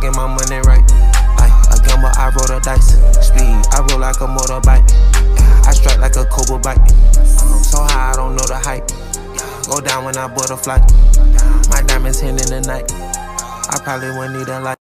get my money right. Like a gamble, I roll the dice. Speed, I roll like a motorbike. I strike like a Cobra bike. So high, I don't know the height. Go down when I board a flight. My diamonds hitting the night. I probably wouldn't need a light.